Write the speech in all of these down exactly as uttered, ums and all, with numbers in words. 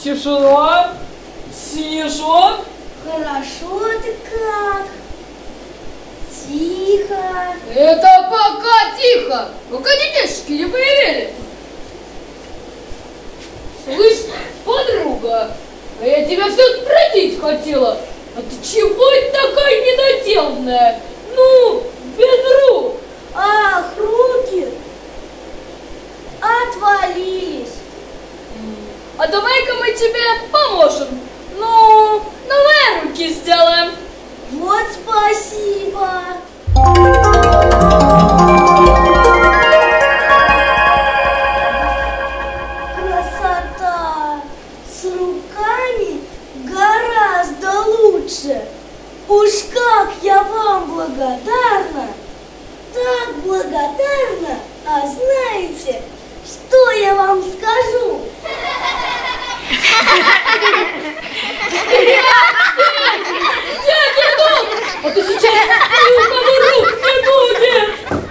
Тишина, снежок. Хорошо-то как. Тихо. Это пока тихо, пока детишки не появились. Слышь, подруга, а я тебя все спросить хотела. А ты чего это такая недоделанная? Ну, без рук. Ах, руки отвалились. А давай-ка мы тебе поможем. Ну, новые руки сделаем. Вот спасибо. Красота. С руками гораздо лучше. Уж как я вам благодарна. Так благодарна. А знаете, что я вам скажу? Дядя Дом, а ты сейчас ни у кого рук не будет.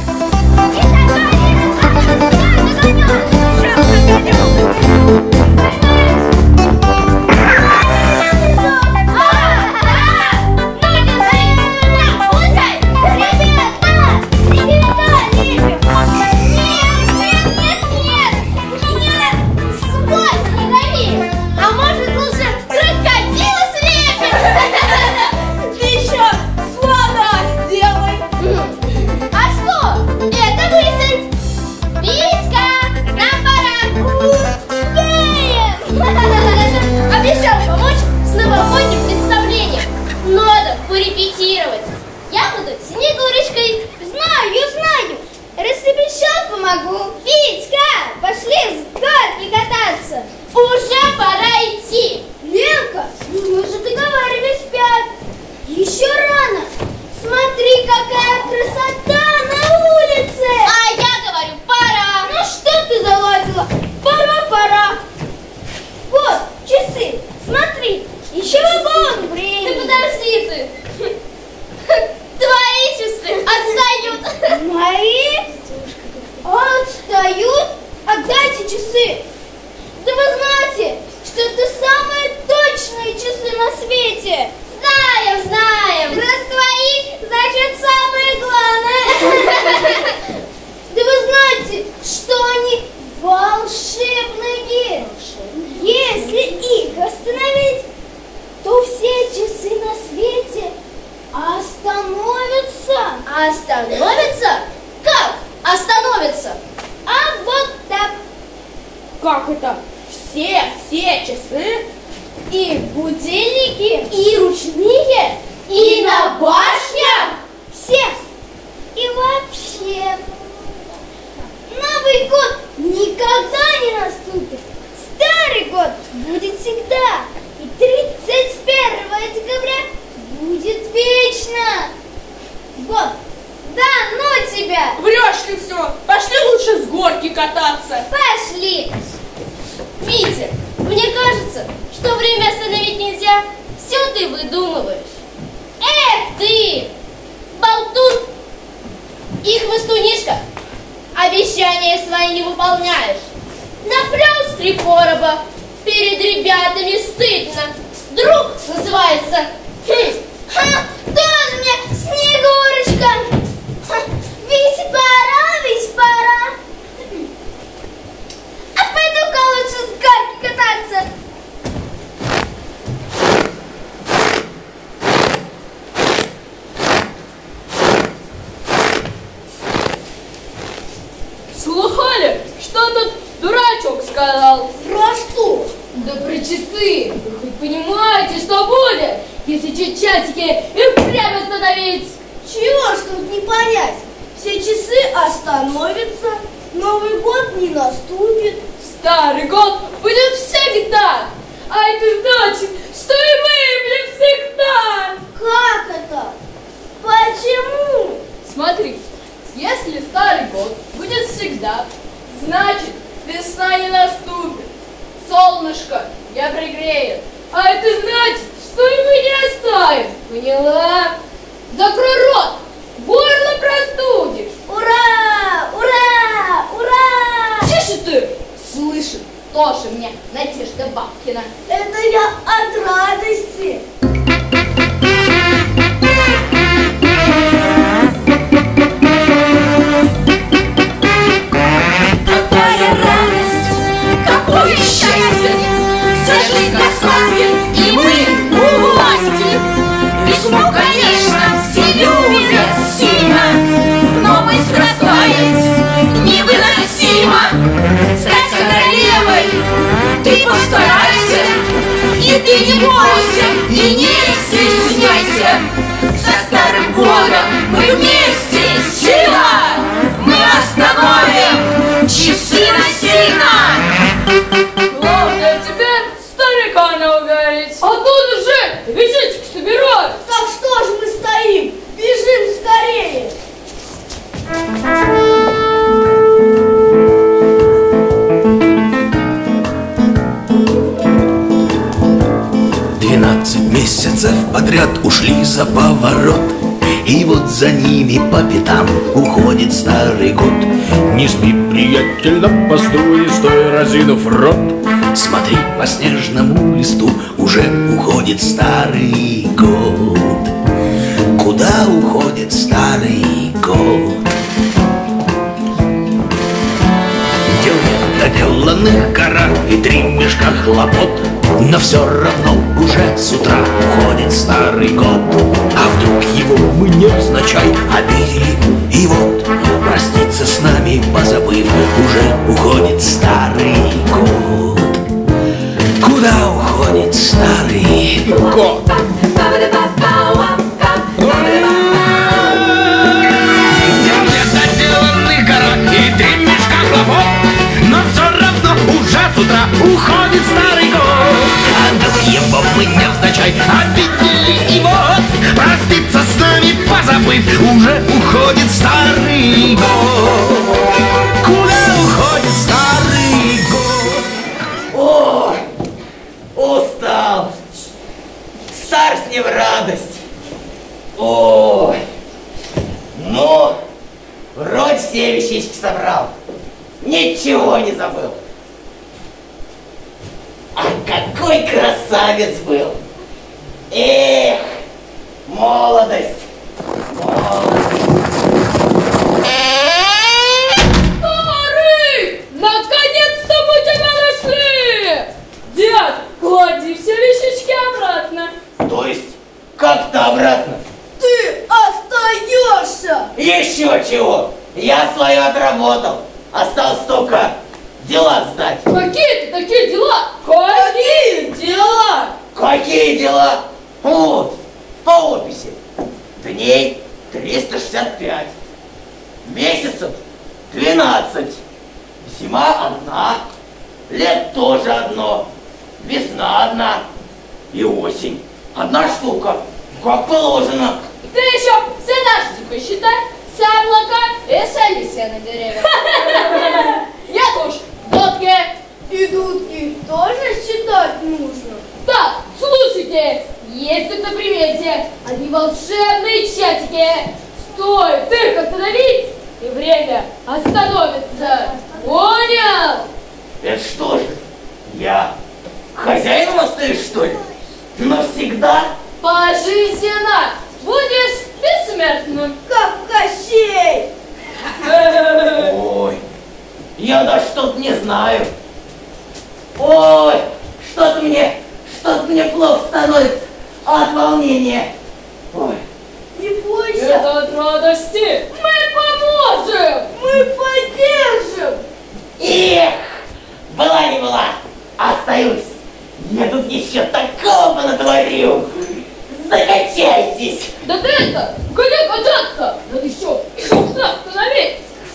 Порепетировать. Я буду Снегурочкой. Знаю, знаю. Рассыпещет помогу. Витька, пошли с горки кататься. Уже пора идти. Ленка, мы же договаривались в пять. Еще рано. Смотри, какая красота на улице. А я говорю, пора. Ну что ты заладила? Пора, пора. Вот, часы. Смотри, еще вагон времени. Ты подожди ты. Твои часы отстают. Мои? Отстают? Отдайте часы. Да вы знаете, что это самые точные часы на свете. Знаем, знаем. Раз твои, значит самые главные. Да вы знаете, что они волшебные. Если их остановить, то все часы на свете остановятся. Остановится? Как остановится? А вот так. Как это? Все, все часы? И будильники, И ручные, и на башнях. Все. И вообще, Новый год никогда не наступит. Старый год будет всегда. И тридцать первого декабря будет вечно. Вот. Да ну тебя. Врешь ты все. Пошли лучше с горки кататься. Пошли. Митя, мне кажется, что время остановить нельзя. Все ты выдумываешь. Эх ты, болтун и хвостунишка. Обещания свои не выполняешь. Наплел с три короба. Перед ребятами стыдно. Друг называется. Хм. Ха, тоже мне Снегурочка. Ха, ведь пора, ведь пора. А пойду-ка лучше с горки кататься. Слыхали, что тут дурачок сказал? Про что? Да про часы. Вы хоть понимаете, что будет, если чуть часики и впрямь остановить? Чего ж тут не понять? Все часы остановятся, Новый год не наступит. Старый год будет всегда. А это значит, что и мы будем всегда. Как это? Почему? Смотри, если старый год будет всегда, значит, весна не наступит. Солнышко не пригреет. А это значит, что и мы не оставим. Поняла? Закрой рот, горло простудишь. Ура! Ура! Ура! Тише ты! Слышит, тоже мне Надежда бабки Ты не бойся и не стесняйся. За старым годом мы вместе, сила! Мы остановим часы насильно. Главное теперь старика не ударить. А тут уже вещички собирают. Так что ж мы стоим? Бежим скорее! Двенадцать месяцев подряд ушли за поворот, и вот за ними по пятам уходит старый год. Не спи, приятель, на посту, не стой, разинув рот. Смотри, по снежному листу уже уходит старый год. Куда уходит старый год? Дел нет доделанных гора и три мешка хлопот, но все равно уже с утра уходит старый год. А вдруг его мы невзначай обидели, и вот проститься с нами позабыв, уже уходит старый год. Куда уходит старый год? Дел нет доделанных гора и три мешка хлопот, но все равно уже с утра уходит старый год. А вдруг его мы невзначай Обидели, и вот проститься с нами позабыв, уже уходит старый год. Куда уходит старый год? Ой, устал. Старость не в радость. Ой. Ну, вроде все вещички собрал. Ничего не забыл. А какой красавец был. Эх, молодость. Молодость. Старый! Наконец-то мы тебя нашли! Дед, клади все вещички обратно. То есть, как-то обратно. Ты остаешься! Еще чего? Я свое отработал. Осталось только дела сдать. Какие-то такие дела? Какие дела? Какие дела? Вот, по описи. Дней триста шестьдесят пять. Месяцев двенадцать. Зима одна. Лет тоже одно. Весна одна. И осень. Одна штука. Как положено. Ты еще все дожди посчитай, все облака и все листья на деревьях. Я тоже дудки. И дудки тоже считать нужно? Так, слушайте, есть тут на примете одни волшебные часики. Стоит их остановить, и время остановится. Понял? Это что же? Я хозяином остаюсь, что ли? Навсегда? Пожизненно будешь бессмертным. Как Кощей! Ой, я даже что-то не знаю. Ой, что-то мне, что-то мне плохо становится от волнения. Ой. Не бойся! Это от радости. Мы поможем. Мы поддержим! Эх, была не была, остаюсь. Я тут еще такого натворю. Закачайтесь. Да ты это, где качаться? Надо еще, еще остановить.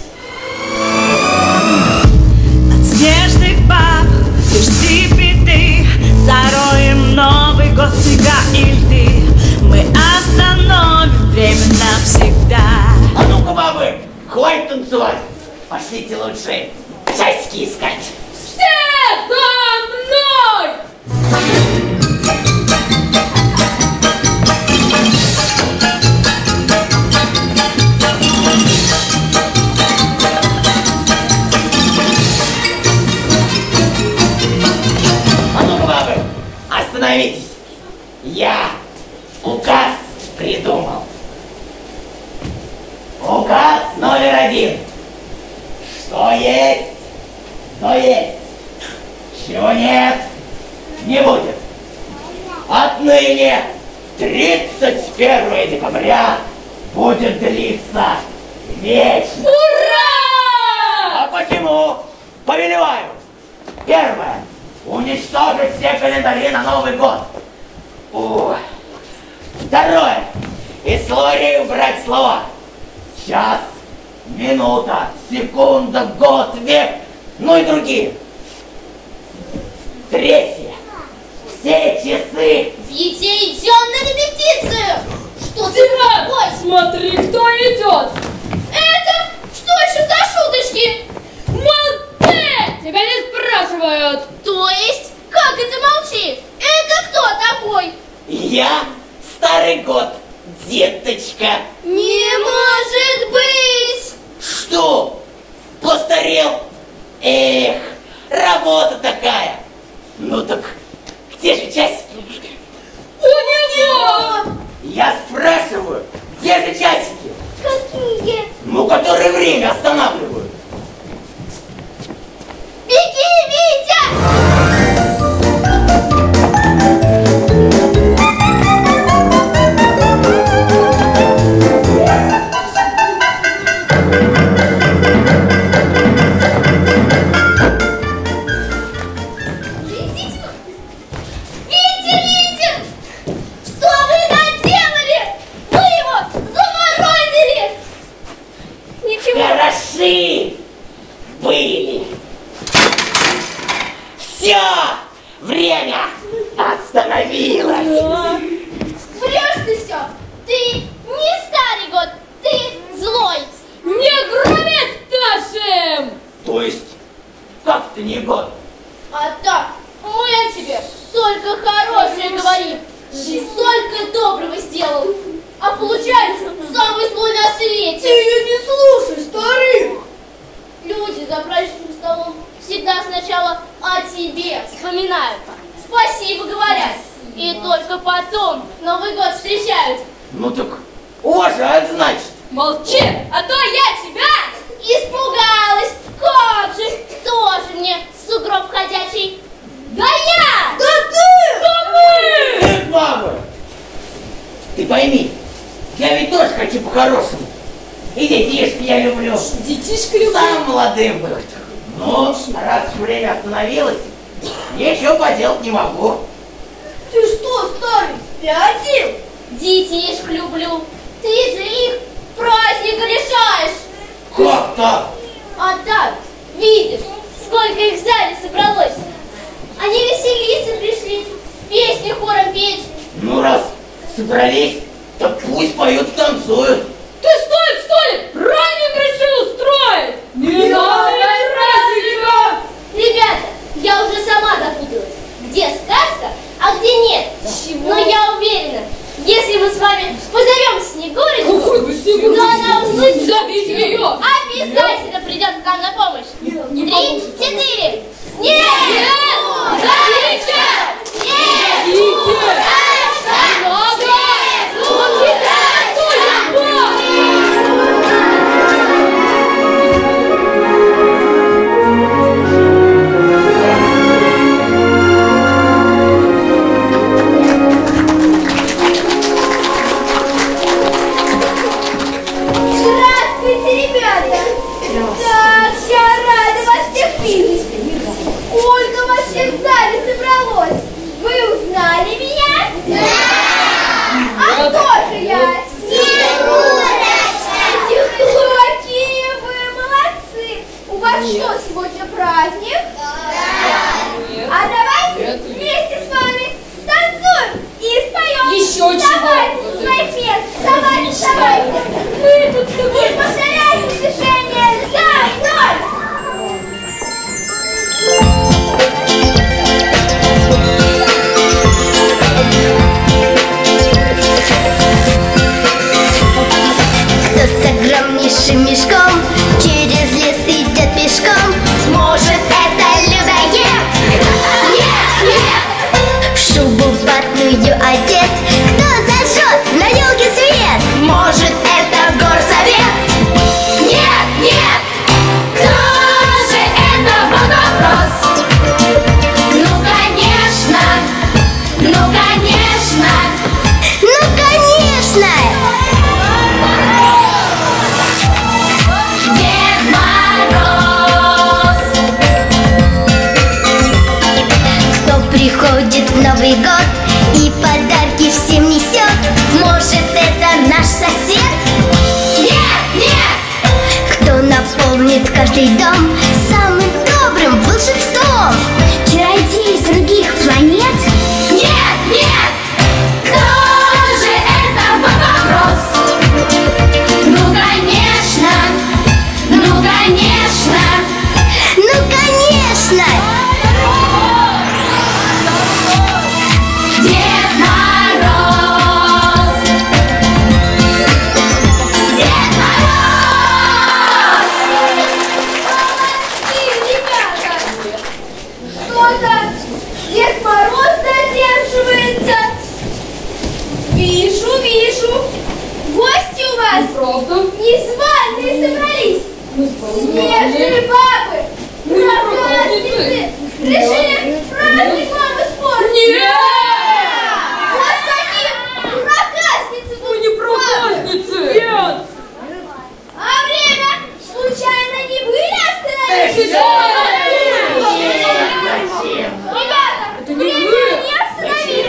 От снежных баб жди беды, зароем Новый год снега и льды. Мы остановим время навсегда. А ну-ка, бабы, хватит танцевать. Пошлите лучше часики искать. Все за мной! А ну-ка, бабы, остановитесь. Я указ придумал. Указ номер один. Что есть, то есть. Чего нет, не будет. Отныне тридцать первого декабря будет длиться вечно. Ура! А почему? Повелеваю. Первое. Уничтожить все календари на Новый год. О. Второе. Историю убрать слова. Час, минута, секунда, год, век, ну и другие. Третье. Все часы. Витя, идем на репетицию! Что ты Тимон, такой? смотри, кто идет! Это что еще за шуточки? Молчи! Тебя не спрашивают! То есть, как это молчи? Это кто такой? Я старый год, деточка. Не может быть! Что? Постарел? Эх, работа такая. Ну так, где же часики? У него! Я спрашиваю, где же часики? Какие? Ну, которые время останавливают. Беги, Витя! Витя, Витя! Что вы наделали? Вы его заморозили! Ничего. Хороши были. Все, время остановилось. Врешь ты все! Ты не старый год, ты злой! Не груби старшим! То есть, как-то не год. А так, мы о тебе только хорошее говорим. Ты столько доброго сделал. А получается, самый злой на свете. ее не слушай, старик. Люди за праздничным столом всегда сначала о тебе вспоминают. Спасибо говорят. И только потом Новый год встречают. Ну так, уважают, значит. Молчи, а то я тебя! Испугалась! Как же! Тоже мне сугроб ходячий! Да я! Да ты! Да мы! Ты, баба, ты пойми, я ведь тоже хочу по-хорошему. И детишек я люблю. Детишка люблю. Сам молодым был. Но раз время остановилось, ничего поделать не могу. Ты что, старый, спятил? Детишек люблю! Ты же их праздника лишаешь! Как так? А так, видишь, сколько их в зале собралось! Они веселиться пришли, песни хором петь! Ну раз собрались, так пусть поют, танцуют. Ты стой, стой! Праздник решил устроить! Не надо праздника! Ребята, я уже сама запуталась, где сказка, а где нет. Чего? Но я уверена, если мы с вами позовем Снегурочку, Какой вы Снегурочку? то она услышит. Зовите ее! Обязательно придет к нам на помощь. Не Три, получится. четыре. Снегурочка! Снегурочка! Много! Здравствуйте, ребята! Так, я рада вас всех видеть! Сколько вас всех в зале собралось? Вы узнали меня? Да! А кто же я? Снегурочка! Какие вы молодцы! У вас что, сегодня праздник? Нет. А давайте Нет. вместе с вами станцуем и споем. Еще чего? Давайте со своих мест, давайте, давайте. Мы тут с тобой повторяем движение за мной. Кто с огромнейшим мешком через лес идет пешком? Может, это людоед? Нет, нет! В шубу ватную одет. Кто зажжет на елке свет? Может, это горсовет? Нет, нет! Кто же это? Вот вопрос. Ну, конечно! Ну, конечно! Ну, конечно! добрый дом, самым добрым волшебством. Чародеи с других планет? Нет, нет! Кто же это, вот вопрос? Ну, конечно, ну, конечно, ну, конечно! Дед Мороз! Дед Мороз! Ребята, что-то Дед Мороз задерживается. Вижу, вижу. Гости у вас Правда? незваные собрались. Снежные бабы, проказницы. Решили праздник вам испортить. Нет! Вот какие проказницы тут Не проказницы! Нет! А время случайно не были остановились? Ребята, Это не время вы. не остановили.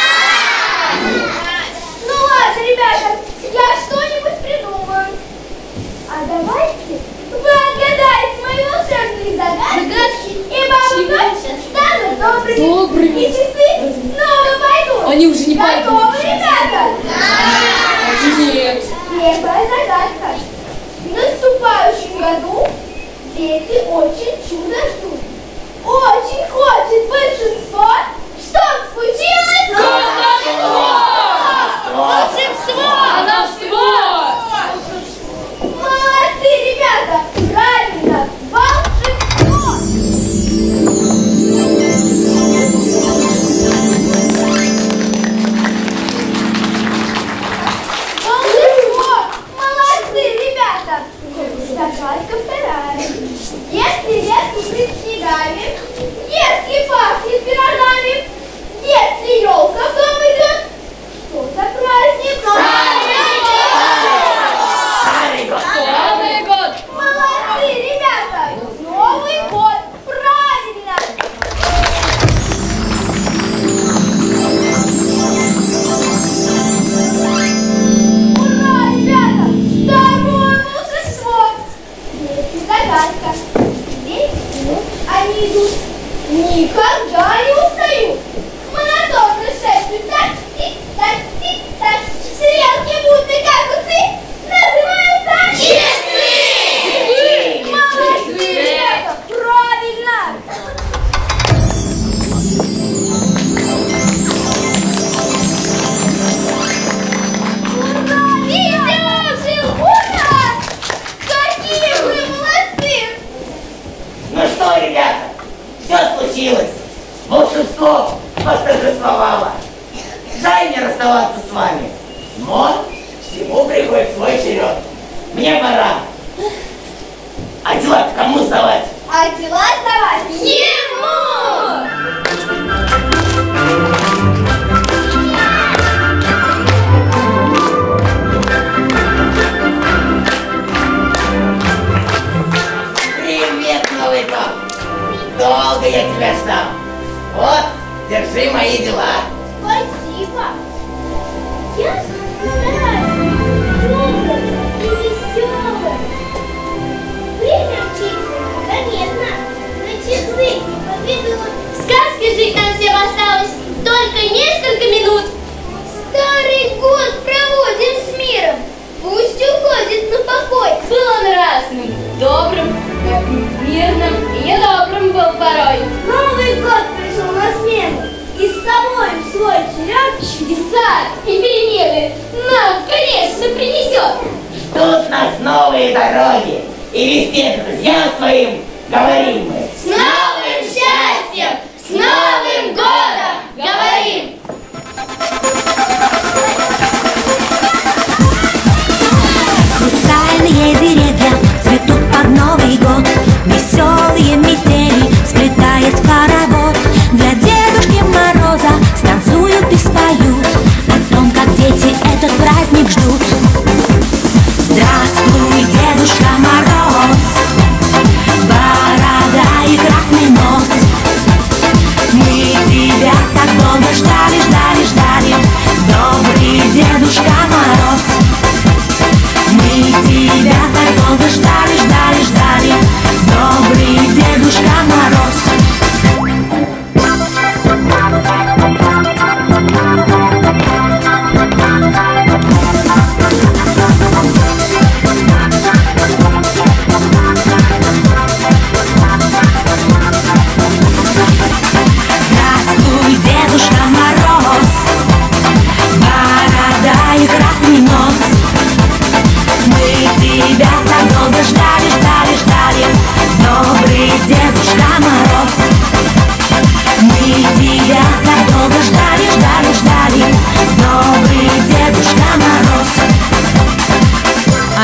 Ну ладно, ребята, я что-нибудь придумаю. А давайте вы отгадаете мои волшебные загадки, и бабы точно станут добрыми. Добрыми. И часы снова пойдут. Они уже не пойдут. Готовы, ребята? Нет. Первая загадка. В наступающем году дети очень чудо ждут. Очень хочет большинство, чтоб случилось волшебство! Волшебство! Молодцы, ребята! Правильно! Волшебство! Волшебство! Молодцы, ребята! Загадка вторая. Если лес кипит снегами, если пахнет пирогами, если елка в дом идет, что за праздник? Старый год! Новый год! Молодцы, ребята! Новый год! Правильно! Ура, ребята! Второе волшебство! Есть загадка. Десять минут они идут. Никогда не устают. Монотонно шествуют так, тик-так, тик-так. Стрелки будто как усы называются часы! Молодцы, ребята! Правильно! Ура! Веселый! Ура! Какие вы молодцы! Ну что, ребята, все случилось. Волшебство восторжествовало. Жаль не расставаться с вами. Но всему приходит свой черед. Мне пора. А дела-то кому сдавать? А дела сдавать ему! Привет, Новый год! Долго я тебя ждал. Вот, держи мои дела. Спасибо. Я постараюсь быть добрым и веселым. Время мчится заметно, на часы не подведут. В сказке жить нам всем осталось только несколько минут. Старый год проводим с миром. Пусть уходит на покой. Был он разным, добрым, мирным и недобрым был порой. Новый год пришел на смену. И с собой в свой черед Чудеса и перемены нам, конечно, принесет. Ждут нас новые дороги. И везде друзьям своим говорим мы. С новым счастьем, с Новым годом говорим! Хрустальные деревья цветут под Новый год. Веселые метели, сплетаясь в хоровод. Для Дедушки Мороза станцуют и споют о том, как дети этот праздник ждут. Здравствуй, Дедушка Мороз, борода и красный нос. Мы тебя так долго ждали, ждали, ждали, добрый Дедушка Мороз. Мы тебя так долго ждали, ждали, ждали,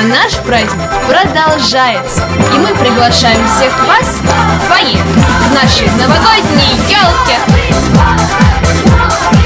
А наш праздник продолжается, и мы приглашаем всех вас в фойе к нашей новогодней елке.